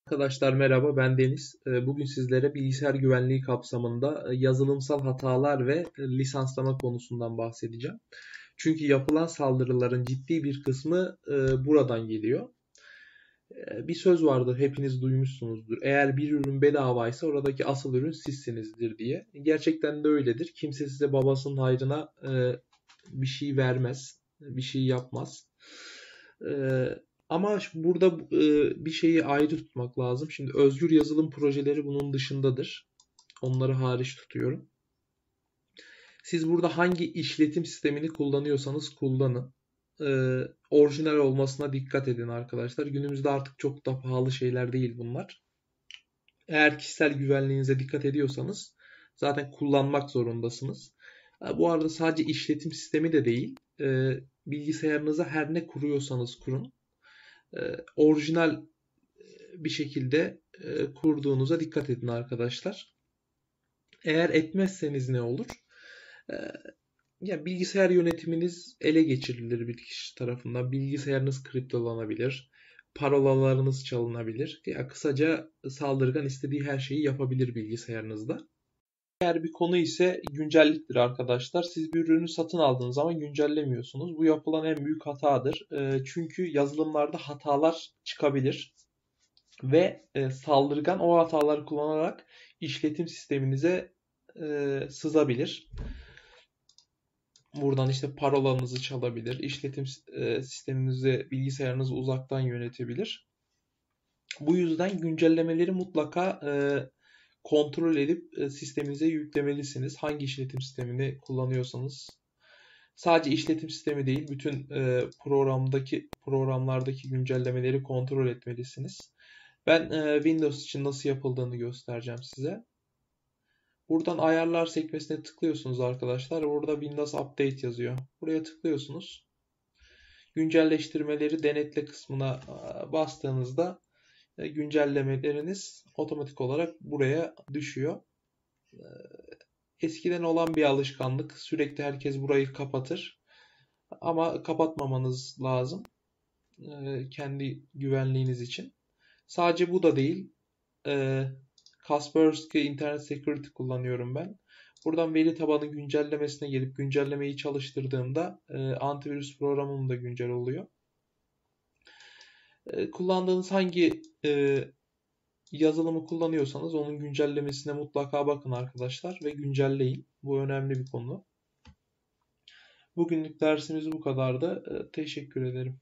Arkadaşlar merhaba, ben Deniz. Bugün sizlere bilgisayar güvenliği kapsamında yazılımsal hatalar ve lisanslama konusundan bahsedeceğim. Çünkü yapılan saldırıların ciddi bir kısmı buradan geliyor. Bir söz vardır, hepiniz duymuşsunuzdur. Eğer bir ürün bedavaysa oradaki asıl ürün sizsinizdir diye. Gerçekten de öyledir. Kimse size babasının hayrına bir şey vermez, bir şey yapmaz. Ama burada bir şeyi ayrı tutmak lazım. Şimdi özgür yazılım projeleri bunun dışındadır. Onları hariç tutuyorum. Siz burada hangi işletim sistemini kullanıyorsanız kullanın. Orijinal olmasına dikkat edin arkadaşlar. Günümüzde artık çok da pahalı şeyler değil bunlar. Eğer kişisel güvenliğinize dikkat ediyorsanız zaten kullanmak zorundasınız. Bu arada sadece işletim sistemi de değil. Bilgisayarınıza her ne kuruyorsanız kurun. Orijinal bir şekilde kurduğunuza dikkat edin arkadaşlar. Eğer etmezseniz ne olur? E, Ya bilgisayar yönetiminiz ele geçirilir bir kişi tarafından. Bilgisayarınız kriptolanabilir. Parolalarınız çalınabilir. Ya kısaca saldırgan istediği her şeyi yapabilir bilgisayarınızda. Diğer bir konu ise güncelliktir arkadaşlar. Siz bir ürünü satın aldığınız zaman güncellemiyorsunuz. Bu yapılan en büyük hatadır. Çünkü yazılımlarda hatalar çıkabilir ve saldırgan o hataları kullanarak işletim sisteminize sızabilir. Buradan işte parolanızı çalabilir, işletim sisteminizi, bilgisayarınızı uzaktan yönetebilir. Bu yüzden güncellemeleri mutlaka kontrol edip sisteminize yüklemelisiniz. Hangi işletim sistemini kullanıyorsanız. Sadece işletim sistemi değil, bütün programlardaki güncellemeleri kontrol etmelisiniz. Ben Windows için nasıl yapıldığını göstereceğim size. Buradan ayarlar sekmesine tıklıyorsunuz arkadaşlar. Burada Windows Update yazıyor. Buraya tıklıyorsunuz. Güncelleştirmeleri denetle kısmına bastığınızda güncellemeleriniz otomatik olarak buraya düşüyor. Eskiden olan bir alışkanlık. Sürekli herkes burayı kapatır. Ama kapatmamanız lazım. Kendi güvenliğiniz için. Sadece bu da değil. Kaspersky Internet Security kullanıyorum ben. Buradan veri tabanı güncellemesine gelip güncellemeyi çalıştırdığımda antivirüs programım da güncel oluyor. Kullandığınız hangi yazılımı kullanıyorsanız onun güncellemesine mutlaka bakın arkadaşlar ve güncelleyin. Bu önemli bir konu. Bugünlük dersimiz bu kadardı. Teşekkür ederim.